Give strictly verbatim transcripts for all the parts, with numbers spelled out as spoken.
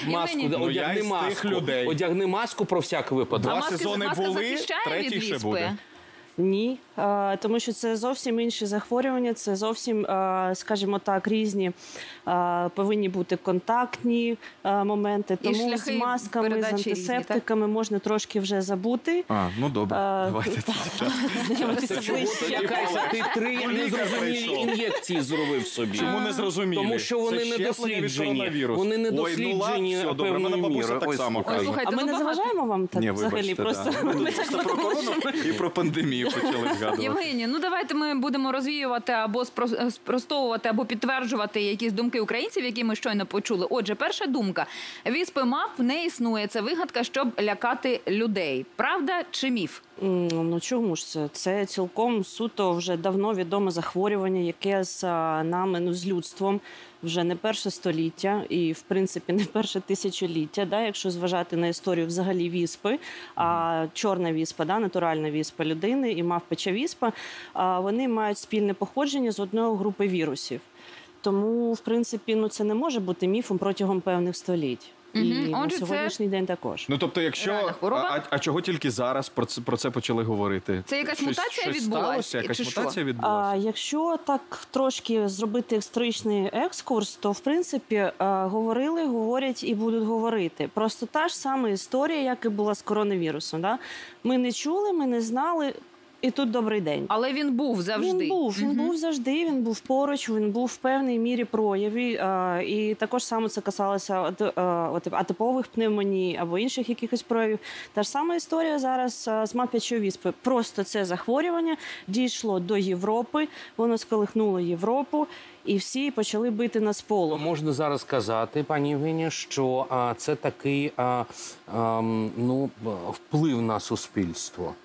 маску, Євгеній, одягни Ну, я із тих маску. людей. Одягни маску про всяк випадок. Два А маска, сезони маска були, захищає третій від ще віспи? буде. Ні, е, тому що це зовсім інші захворювання, це зовсім, е, скажімо так, різні, е, повинні бути контактні е, моменти. І Тому з шляхи масками, з передачі різні, антисептиками можна трошки вже забути. А, ну добре, Е, давайте тоді час. Знайомитися Чого ближче. тоді, Кайся, ти три Лікар незрозумілі прийшов. ін'єкції зробив собі? Чому не зрозуміли? Тому що вони Це не щеплення від досліджені. коронавірусу. Вони не Ой, ну досліджені ладно, все, добре, певною мене бабуся мірою. так Ой, само слухай. Ой, слухайте, А ми ну, не багато- заважаємо вам так Ні, взагалі? вибачте, Просто да. Ми тут просто про корону і про пандемію почали згадувати. Євгенія, ну давайте ми будемо розвіювати або спро- спростовувати, або підтверджувати якісь думки українців, які ми щойно почули. Отже, перша думка. Віспи мавп не існує. Це вигадка, щоб лякати людей. Правда чи міф? М, Ну чому ж це? Це цілком суто вже давно відоме захворювання, яке з а, нами, ну з людством вже не перше століття і, в принципі, не перше тисячоліття, да, якщо зважати на історію взагалі віспи, а чорна віспа, да, натуральна віспа людини і мавпича віспа, а, вони мають спільне походження з одної групи вірусів. Тому, в принципі, ну це не може бути міфом протягом певних століть. Мгм. І на Отже, це- сьогоднішній день також. Ну, тобто, якщо... Реальна А, хвороба? а, а чого тільки зараз про це, про це почали говорити? Це якась Щось- мутація щось відбулась? сталося? Якась Чи що? мутація А відбулася? якщо так трошки зробити історичний екскурс, то в принципі е, говорили, говорять і будуть говорити. Просто та ж сама історія, як і була з коронавірусом. Да? Ми не чули, ми не знали, і тут добрий день. Але він був завжди. Він був, він Мгм. був завжди, він був поруч, він був в певній мірі прояві. е, І також саме це касалося от, е, от, атипових пневмоній або інших якихось проявів. Та ж сама історія зараз е, з мавпячою віспою. Просто це захворювання дійшло до Європи, воно сколихнуло Європу, і всі почали бити на сполох. Можна зараз сказати, пані Євгенія, що а, це такий а, ам, ну, вплив на суспільство.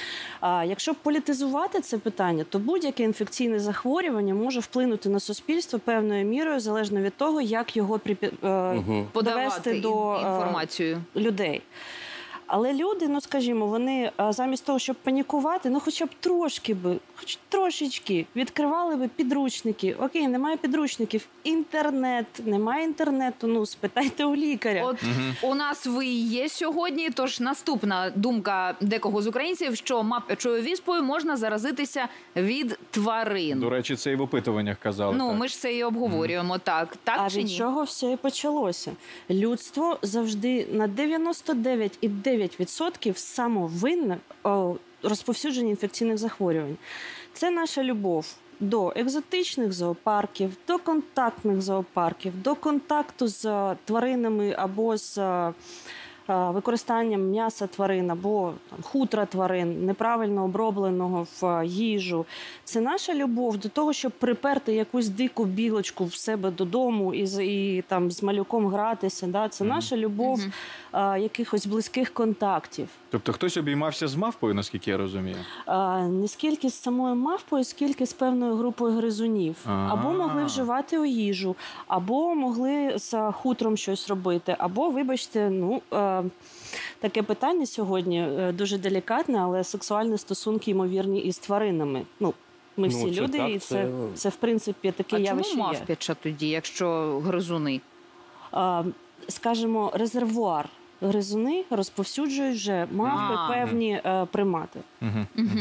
А якщо політизувати це питання, то будь-яке інфекційне захворювання може вплинути на суспільство певною мірою, залежно від того, як його припі... е, Угу. Подавати довести до е, інформацію. людей. Але люди, ну скажімо, вони а, замість того, щоб панікувати, ну хоча б трошки би, хоч трошечки відкривали би підручники. Окей, немає підручників, інтернет, немає інтернету, ну спитайте у лікаря. От у нас ви є сьогодні, тож наступна думка декого з українців, що мавпячою віспою можна заразитися від тварин. До речі, це і в опитуваннях казали. Ну, так. ми ж це і обговорюємо, так. Так А чи від ні? чого все і почалося? Людство завжди на дев'яносто дев'ять цілих дев'ять десятих відсотка самовинне у розповсюдженні інфекційних захворювань. Це наша любов до екзотичних зоопарків, до контактних зоопарків, до контакту з тваринами або з е, використанням м'яса тварин або там, хутра тварин, неправильно обробленого в їжу. Це наша любов до того, щоб приперти якусь дику білочку в себе додому і, з- і там, з малюком гратися. Да? Це наша любов е, якихось близьких контактів. Тобто хтось обіймався з мавпою, наскільки я розумію? А, не скільки з самою мавпою, скільки з певною групою гризунів. А. Або могли вживати у їжу, або могли з хутром щось робити, або, вибачте, ну, е, таке питання сьогодні е, дуже делікатне, але сексуальні стосунки ймовірні із тваринами. Ну, ми Ну, всі це люди, так, і це, це- це, в принципі, таке А явище чому є. мавпяча тоді, якщо гризуни? А, скажімо, резервуар. Гризуни розповсюджують вже мавпи А. певні е, примати. Угу. Угу.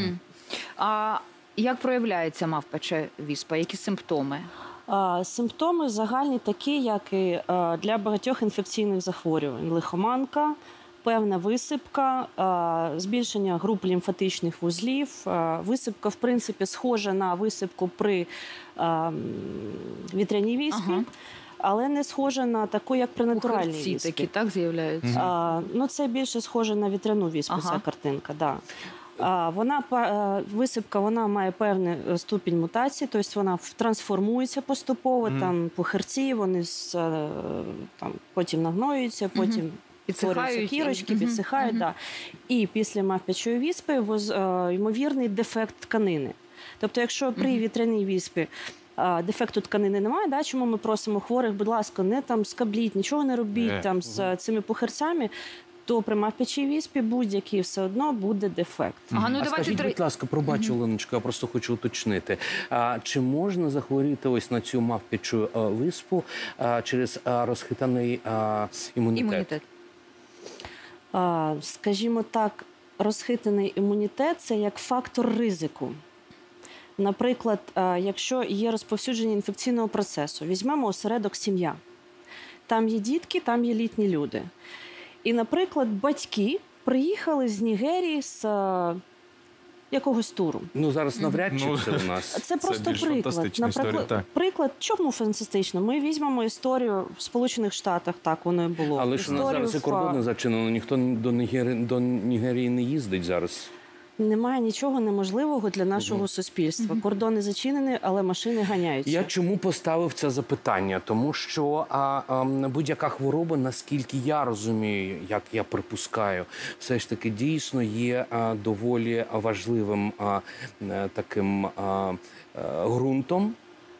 А як проявляється мавпяча віспа? Які симптоми? А, Симптоми загальні такі, як і е, для багатьох інфекційних захворювань. Лихоманка, певна висипка, е, збільшення груп лімфатичних вузлів. Е, Висипка, в принципі, схожа на висипку при е, м, вітряній віспі, Ага. але не схожа на таку, як при натуральній Пухирці віспі. такі, так, з'являються? А, ну, це більше схоже на вітряну віспу, Ага. ця картинка, да. А, вона, па- е, висипка, вона має певний е, ступінь мутації, тобто вона в- трансформується поступово, там пухирці, вони з, е, там, потім нагноюються, потім Підсихають створюються і- кірочки, Мгм. підсихають. Мгм. Да. І після мавпячої віспи воз, е, ймовірний дефект тканини. Тобто, якщо при вітряній віспі а, дефекту тканини немає, да, чому ми просимо хворих, будь ласка, не там скабліть, нічого не робіть Е. там з е, цими пухирцями, то при мавпячій віспі будь-який все одно буде дефект. Ага, ну а давайте скажіть, три. будь ласка, пробач, Оленочка, я просто хочу уточнити. А, чи можна захворіти ось на цю мавпячу а, виспу а, через а, розхитаний а, імунітет? Імунітет. А, скажімо так, розхитаний імунітет – це як фактор ризику. Наприклад, а, якщо є розповсюдження інфекційного процесу, візьмемо осередок сім'я. Там є дітки, там є літні люди. І, наприклад, батьки приїхали з Нігерії з а, якогось туру. Ну, зараз навряд чи Ну, це у нас. Це просто більш приклад. фантастична історія, Наприклад, так. приклад, чому фантастично? Ми візьмемо історію в Сполучених Штатах, так воно і було. Але ж у нас Історію зараз і в, кордони а, зачинено, ніхто до Нігері, до Нігерії не їздить зараз. Немає нічого неможливого для нашого суспільства. Кордони зачинені, але машини ганяються. Я чому поставив це запитання? Тому що а, а, будь-яка хвороба, наскільки я розумію, як я припускаю, все ж таки дійсно є а, доволі важливим а, е, таким а, а, ґрунтом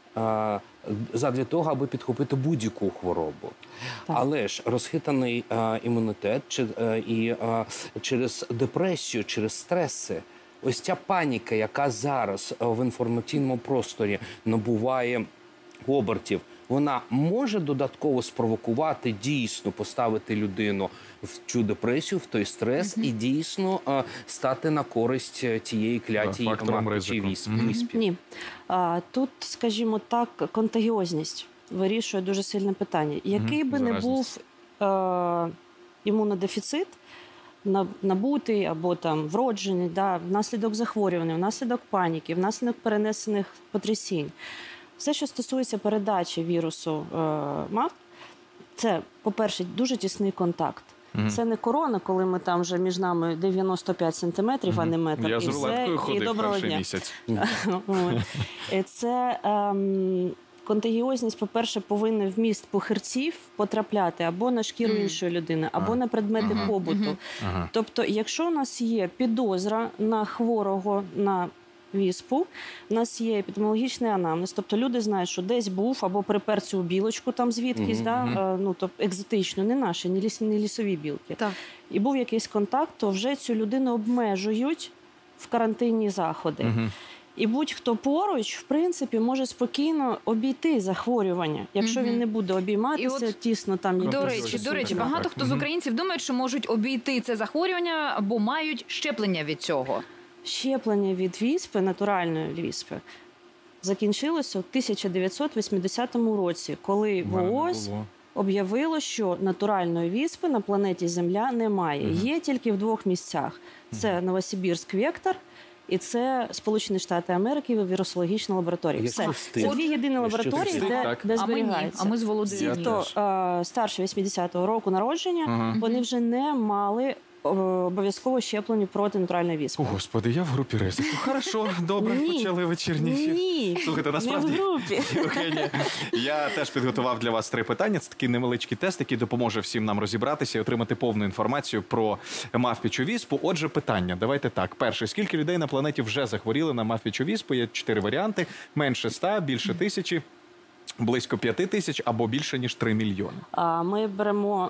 а, задля того, аби підхопити будь-яку хворобу. Так. Але ж розхитаний а, імунітет чи, а, і а, через депресію, через стреси, ось ця паніка, яка зараз а, в інформаційному просторі набуває обертів, вона може додатково спровокувати, дійсно поставити людину в цю депресію, в той стрес і дійсно а, стати на користь тієї клятій Фактором мавпячій ризику. віспі. Мгм. віспі. Ні. А, тут, скажімо так, контагіозність вирішує дуже сильне питання. Який би не Заразність. був е, імунодефіцит, на- набутий або там вроджений, да, внаслідок захворювання, внаслідок паніки, внаслідок перенесених потрясінь. Все, що стосується передачі вірусу е, мавп, це, по-перше, дуже тісний контакт. Мгм. Це не корона, коли ми там вже між нами дев'яносто п'ять сантиметрів, а не метр. Я і з все, рулеткою і ходив доброго перший дня. місяць. От. Е, Це ем, контагіозність, по-перше, повинна в міст пухирців потрапляти або на шкіру Мгм. іншої людини, або Ага. на предмети Ага. побуту. Ага. Тобто, якщо у нас є підозра на хворого на віспу, у нас є епідеміологічний анамнез, тобто люди знають, що десь був або припер цю білочку там звідкись, Мгм. да, Мгм. е, ну, тобто екзотично, не наші, не, ліс, не лісові білки. Так. І був якийсь контакт, то вже цю людину обмежують в карантинні заходи. Мгм. І будь-хто поруч, в принципі, може спокійно обійти захворювання, якщо Мгм. він не буде обійматися, І от, тісно там До Контагіозність. речі, до Супер. речі, Так. багато хто з Мгм. українців думають, що можуть обійти це захворювання, бо мають щеплення від цього. щеплення від віспи, натуральної віспи, закінчилося у тисяча дев'ятсот вісімдесятому році, коли У мене не ВООЗ було. об'явило, що натуральної віспи на планеті Земля немає. Мгм. Є тільки в двох місцях. Це Новосибірськ Вектор і це Сполучені Штати Америки, вірусологічна лабораторія. Як Все. це Це встиг? дві єдині Як це лабораторії, встиг, де, так. де А ми ні, зберігається. а ми з Всі, Володимиром. Я хто теж. е, старше вісімдесятого року народження, Ага. вони вже не мали е, обов'язково щеплення проти натуральної віспи. О, Господи, я в групі ризику. Хорошо, добре, Ні. почали вечірній ефір. Ні, Слухайте, насправді, не в групі. Євгенія, я теж підготував для вас три питання. Це такий невеличкий тест, який допоможе всім нам розібратися і отримати повну інформацію про мавпічу віспу. Отже, питання. Давайте так. Перше, скільки людей на планеті вже захворіли на мавпічу віспу? Є чотири варіанти. Менше ста, більше тисячі, близько п'яти тисяч або більше, ніж три мільйони. А ми беремо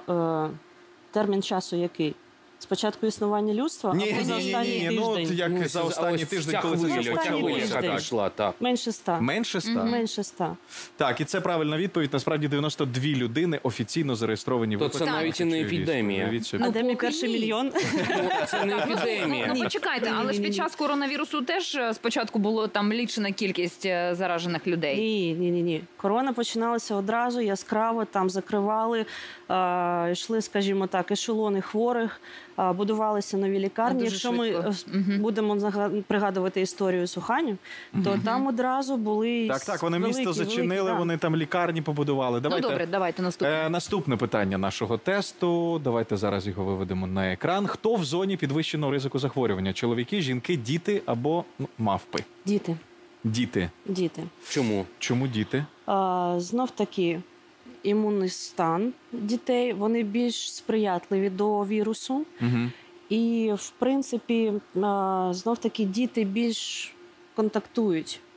е, термін часу який? Спочатку існування людства, Ні, або ні, за ні, ні, останній ні, ну, от тиждень? як Ну, за це- останній ось тиждень, ця коли це хвиля, все ця останній хвиля, яка тиждень. пішла, так. Менше ста. Менше ста? Менше ста. Так, і це правильна відповідь. Насправді дев'яносто дві людини офіційно зареєстровані. То в це випадку навіть і не мавпічої віспи. епідемія. Уявіть собі. А Ну, де мій поки перший ні. мільйон? Ну, це не епідемія. Ну, почекайте, але ж Ні-ні-ні. під час коронавірусу теж е, спочатку було там лічена кількість е, заражених людей. Ні, ні, ні, ні. Корона починалася одразу яскраво, там закривали, е, йшли, скажімо так, ешелони хворих, е, будувалися нові А, лікарні. дуже Якщо ми швидко. е, с- Мгм. будемо зага- пригадувати історію з Уханів, то там одразу були Так, так, вони великі, місто зачинили, великі, да. вони там лікарні побудували. Ну Давайте. добре, давайте наступне. Е, наступне питання нашого тесту. Давайте зараз його виведемо на екран. Хто в зоні підвищеного ризику захворювання? Чоловіки, жінки, діти або ну, мавпи? Діти, Діти. діти. Чому? Чому діти? А, знов таки, імунний стан дітей, вони більш сприятливі до вірусу. Угу. І, в принципі, а, знов таки діти більш контактують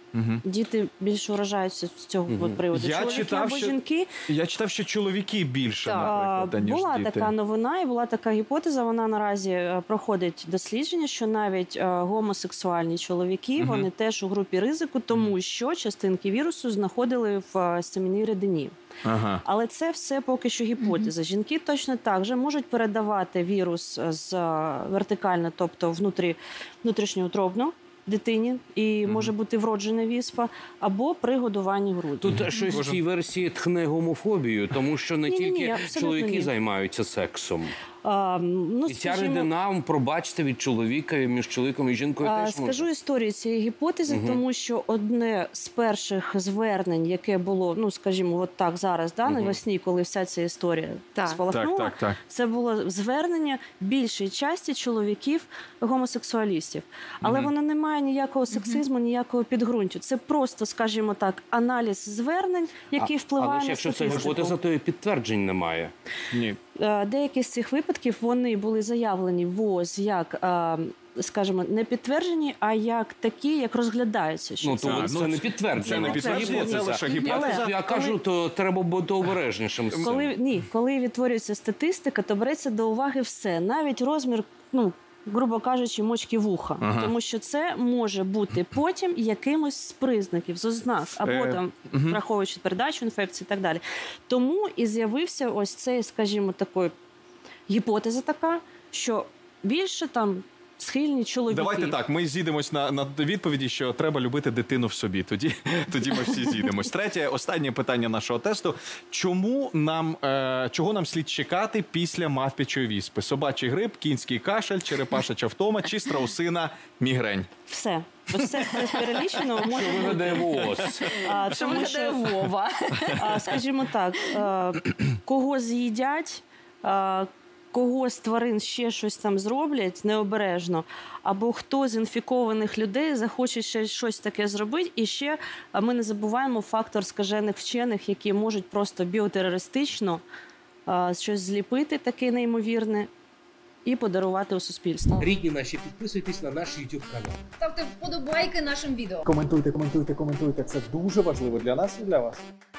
Мгм. Діти більше вражаються з цього Мгм. приводу. Я Чоловіки читав, або що- жінки. Я читав, що чоловіки більше, Так. наприклад, ніж Була діти. така новина і була така гіпотеза. Вона наразі е, проходить дослідження, що навіть е, гомосексуальні чоловіки Мгм. вони теж у групі ризику, тому що частинки вірусу знаходили в е, семенній рідині. Ага. Але це все поки що гіпотеза. Жінки точно так же можуть передавати вірус з е, вертикально, тобто внутрі, внутрішньоутробно дитині, і Мгм. може бути вроджена віспа, або при годуванні груддю. Тут щось в Боже. цій версії тхне гомофобію, тому що не Ні-ні-ні, тільки абсолютно чоловіки ні. займаються сексом. А, ну, І ця скажімо, рідина, пробачте, від чоловіка, між чоловіком і жінкою А, теж Скажу може. історію цієї гіпотези, Мгм. тому що одне з перших звернень, яке було, ну скажімо, от так зараз, да, Мгм. навесні, коли вся ця історія Так. спалахнула, Так, так, так. це було звернення більшої часті чоловіків гомосексуалістів. Але Мгм. воно не має ніякого сексизму, ніякого підґрунтю. Це просто, скажімо так, аналіз звернень, який впливає Але ж на якщо це статистику. гіпотеза, то і підтверджень немає. Ні. Е, Деякі з цих випадків вони були заявлені в ВОЗ як, е, скажімо, не підтверджені, а як такі, як розглядаються. Що Ну, це. то А, це ну, не підтвердження. це не підтвердження, гіпотеза. це лише Я- гіпотеза. Я кажу, то треба бути обережнішим з цим. Коли ні, коли відтворюється статистика, то береться до уваги все, навіть розмір, ну грубо кажучи, мочки вуха, Ага. тому що це може бути потім якимось з признаків, з ознак, або Е, там мгм. враховуючи передачу інфекції і так далі. Тому і з'явився ось цей, скажімо, такий гіпотеза така, що більше там схильні чоловіки. Давайте так, ми зійдемось на, на відповіді, що треба любити дитину в собі. Тоді, тоді ми всі зійдемось. Третє, останнє питання нашого тесту. Чому нам, е, чого нам слід чекати після мавпячої віспи? Собачий грип, кінський кашель, черепашача втома чи страусина мігрень? Все. Ось все це перелічено. Що Може бути. вигадає ВООЗ? А, Що тому виглядає що Вова? А, скажімо так, е, кого з'їдять, е, кого з тварин ще щось там зроблять необережно, або хто з інфікованих людей захоче ще щось таке зробити. І ще е, ми не забуваємо фактор скажених вчених, які можуть просто біотерористично е, щось зліпити таке неймовірне і подарувати у суспільство. Рідні наші, підписуйтесь на наш YouTube канал. Ставте вподобайки нашим відео. Коментуйте, коментуйте, коментуйте. Це дуже важливо для нас і для вас.